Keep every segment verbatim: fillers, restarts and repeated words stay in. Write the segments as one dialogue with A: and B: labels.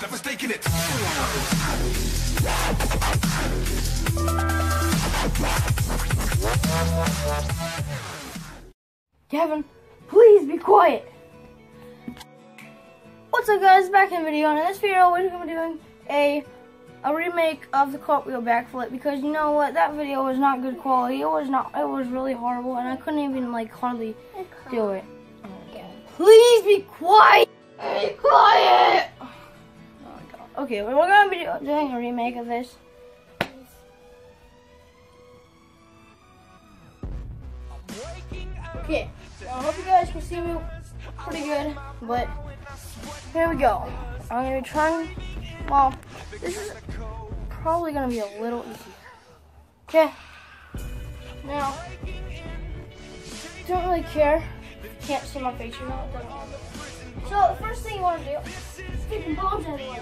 A: devastating it.
B: Kevin, please be quiet. What's up, guys? Back in the video, and in this video we're going to be doing a a remake of the cartwheel backflip, because you know what, that video was not good quality. It was not. It was really horrible, and I couldn't even like hardly do it. Please be quiet. Be quiet. Oh my god. Okay, we're going to be doing a remake of this. Okay, I hope you guys can see me pretty good, but here we go. I'm gonna be trying. Well, this is probably gonna be a little easier. Okay. Now, don't really care. Can't see my face, you know. It doesn't matter. So the first thing you want to do is keep your bones everywhere.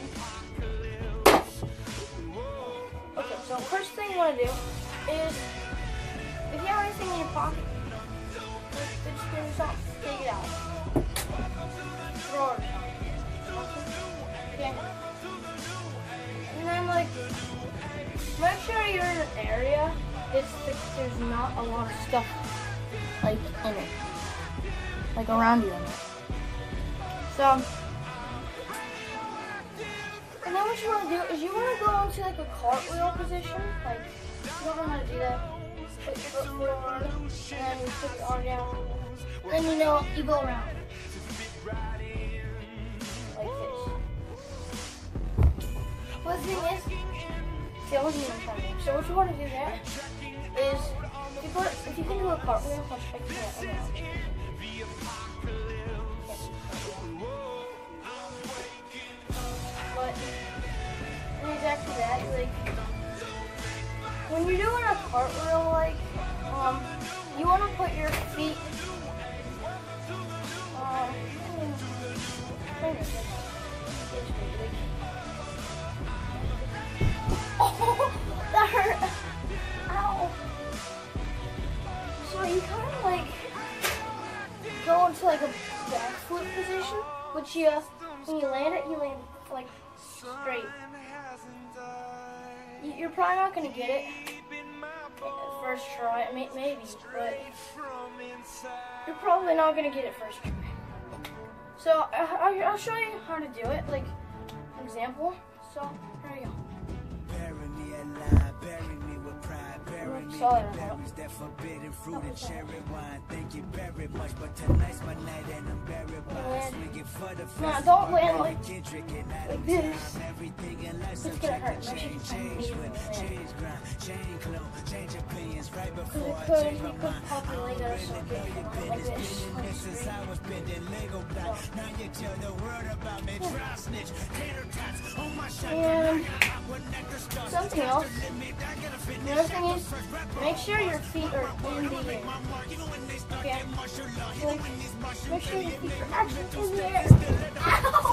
B: Okay. So the first thing you want to do is, if you have anything in your pocket, just give yourself, take it out. Throw it. Okay. And then, like, make sure you're in an area it's there's not a lot of stuff like in it, like around you in it. So, and then what you want to do is you want to go into like a cartwheel position. Like, you don't know how to do that. Put your foot forward, and then you put your arm down. Then you know you go around like this. But the thing is, see, I wasn't even trying to do. So what you want to do there is, if you put, if you can do a cartwheel, I'll check it out. But and exactly that, like when you're doing a cartwheel, like um, you want to put your feet. Um, oh, that hurt! Ow! So you kind of like go into like a backflip position, which you, when you land it, you land like straight. You're probably not gonna get it first try, maybe, but you're probably not gonna get it first try. So I'll show you how to do it, like an example. So here we go. Solid. That forbidden fruit and cherry wine. Thank you very much, but tonight's my night and I'm very wise. No, don't land like, like this. It's gonna hurt. Change, change, change grind, change clothes, change opinions right before I change my mind. I already been this since I was bending Lego block. Now you tell the world about me, dry snitch, tater tots on my shotgun. Something else. Another thing is, make sure your feet are in the air. Okay? Like, make sure your feet are actually in the air. Ow!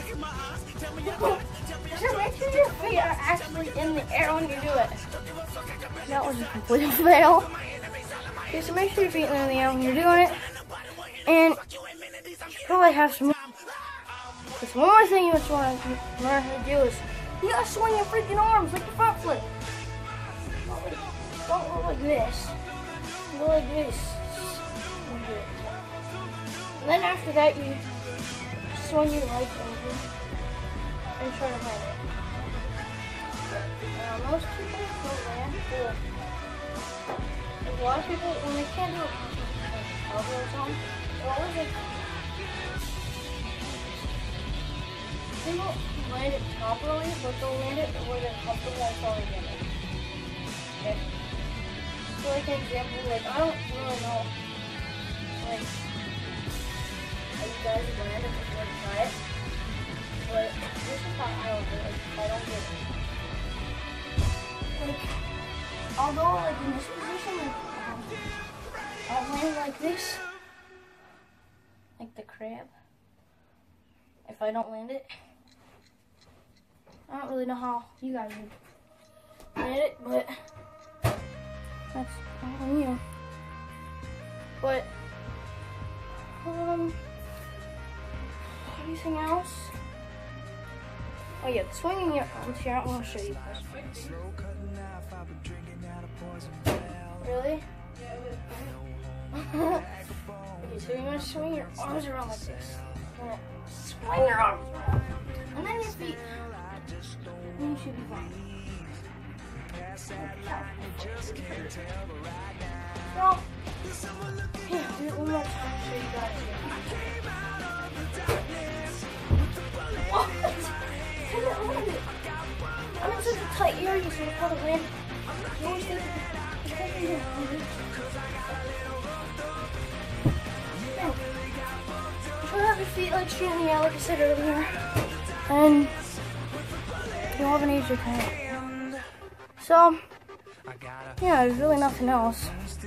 B: So make sure your feet are actually in the air when you do it. That was a complete fail. Okay, so make sure your feet are in the air when you're doing it. And you probably have some more. Because one more thing you want to learn how to do is, you gotta swing your freaking arms like the front flip. Don't go like this. Go like this. And then after that, you swing your legs over and try to land it. But, uh, most people don't land good. There's a lot of people, when they can't do it, elbow or something, they're always like, they won't land it properly, but they'll land it where they're comfortable and probably get it. Okay? So like an example, like I don't really know like how you guys land it before you try it. But this is how I don't do it. Like, I don't get it. Like I'll go like in this position, like I'll land like this. Like the crab. If I don't land it. I don't really know how you guys would land it, but that's on you. But, um, anything else? Oh yeah, swinging your arms here. I want to show you guys. Really? Okay, so you're gonna swing your arms around like this. Swing your arms around, and then your feet. And you should be fine. So, yeah, do it one more time to show you guys. What? I'm in such a tight area, so it's probably land. You always think try to have your feet like straight in the air, like I said earlier, and you'll have an easier time. So, yeah, there's really nothing else.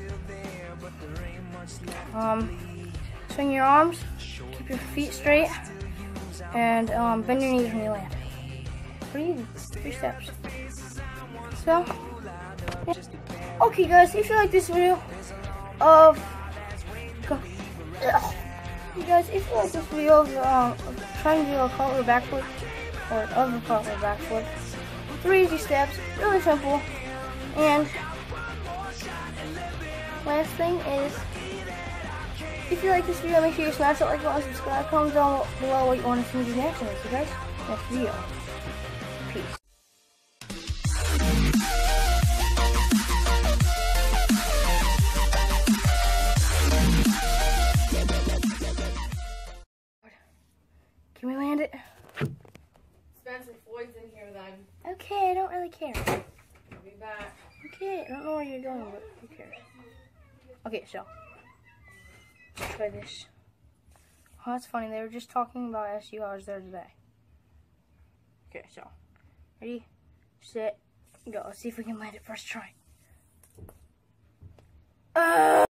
B: Um, swing your arms, keep your feet straight, and um, bend your knees when you land. Pretty easy, three steps. So, yeah. Okay guys, if you like this video of, you guys, if you like this video of, um, of trying to do a cartwheel backflip, or of a cartwheel backflip, three easy steps, really simple. And last thing is, if you like this video, make sure you smash that like button, subscribe, comment down below what you want to see me do next, and see you guys next video. Peace. Can we land it?
A: Spencer Floyd's in here then.
B: Okay, I don't really care.
A: I'll be back.
B: Okay, I don't know where you're going, but who cares? Okay, so let's try this. Oh, that's funny. They were just talking about S U I was there today. Okay, so ready, set, go. Let's see if we can land it first try. Uh